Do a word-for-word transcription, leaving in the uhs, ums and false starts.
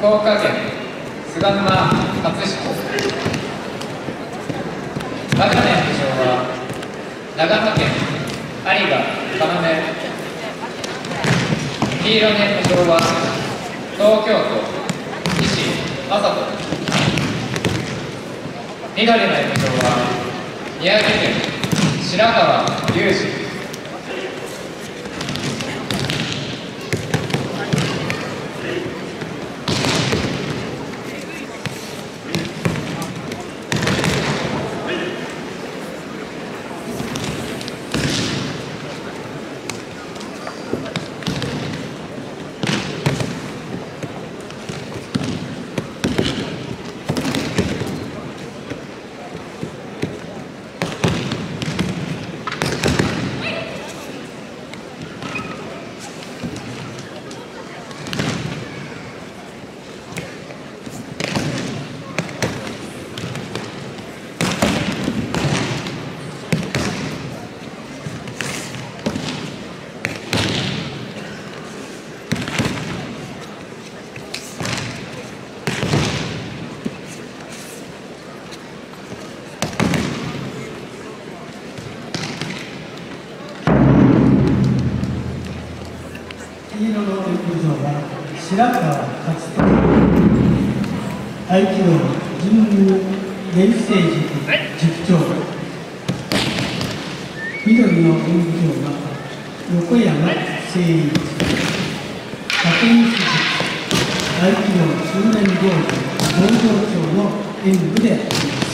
福岡県菅沼勝彦。赤年部長は長野県有賀要。黄色年部長は東京都西雅人。緑の年部長は宮城県白川隆二。 黄色の陸上は白川勝人。合気道神宮練成塾塾長。緑の演武長は横山誠一。竹西塾合気道周年行事道場長の演武であります。